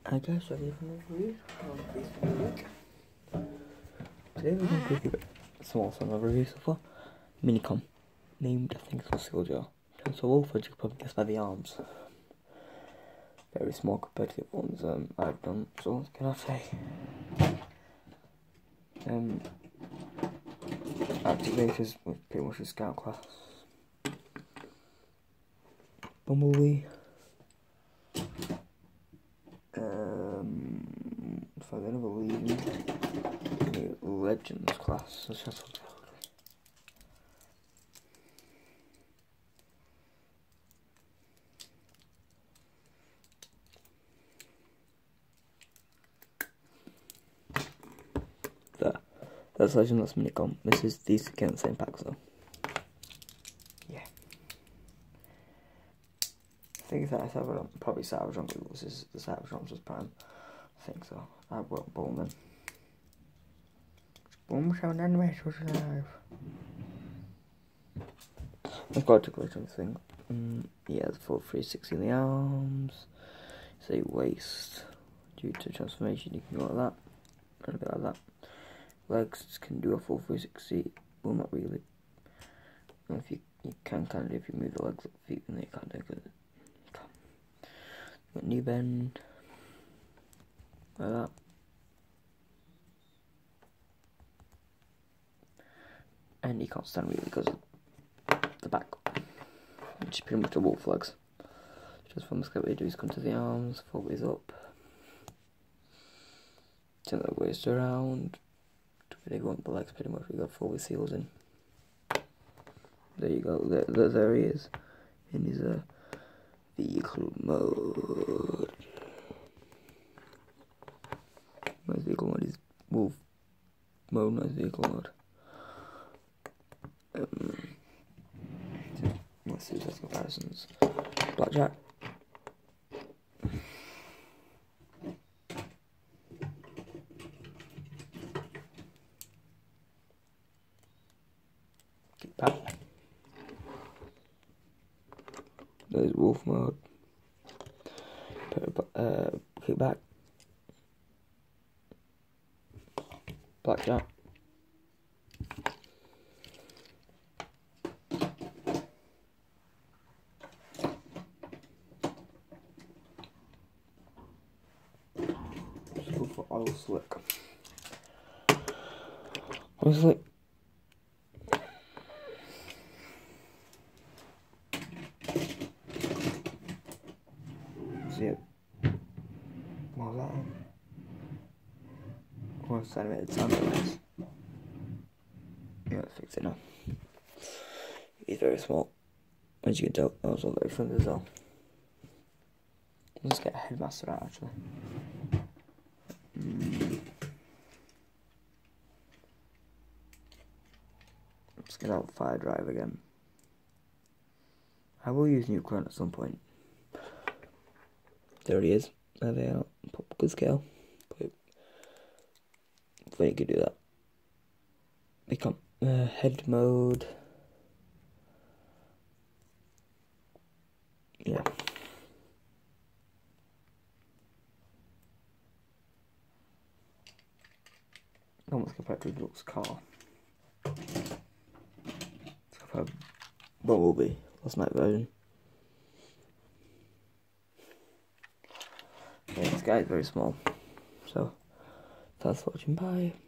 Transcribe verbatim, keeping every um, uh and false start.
I guess ready for another review. week. Today we're going to review it. Small son of a review so far. Minicom. Named, I think it's called Silja. So wolf, as you can probably guess by the arms. Very small compared to the ones um, I've done. So what can I say? Um, Activators with pretty much a scout class. Bumblebee. Um, if I then believe the Legends class. Let's just look. There. That's Legend, that's Minicom. This is these again the same pack though. Yeah. I think that I said probably Savage on Google. This is the Savage Monsters Prime. I think so. I wrote Bowman. Boom sound animation alive. I've got to click on the thing. Mm, yeah, the full three sixty in the arms. Say waist. Due to transformation, you can go like that. And a bit like that. Legs can do a full three sixty. Well, not really. Well, if you, you can kind of if you move the legs up feet, then you can't do it. Got knee bend. Like that. And you can't stand really because of the back, which is pretty much the wolf legs. Just from the what you do is come to the arms, four ways up, turn the waist around. They go on the legs pretty much. We got four waist heels in. There you go. There, there, there he is in his uh, vehicle mode. My vehicle mode is wolf mode. My vehicle mode. Um, let's see those comparisons. Blackjack. Kick back. There's wolf mode. Uh, kick back. Blackjack. For oil slick. Oil slick. See it. What was that on? Oh, it's animated sound effects. Yeah, let's fix it now. He's very small. As you can tell, I was all very friendly as well. Let's get a headmaster out actually. Mm. Let's get out fire drive again. I will use nuclear at some point. There he is. There they are. Pop good scale. But when you could do that. Become uh, head mode. Yeah. Almost compared to Luke's car. Let's compare Bumblebee, last night version. Yeah, this guy is very small. So, thanks for watching, bye.